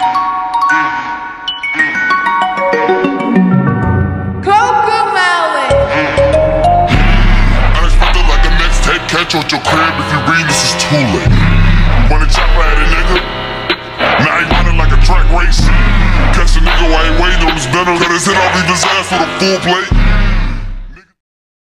COCOMELON. Unexpected like a mixtape, catch you at your crib if you read this is too late. When the chopper at a nigga, now he running like a track race. Catch a nigga while he waiting on his dinner, cut his head off, leave his ass with a full plate.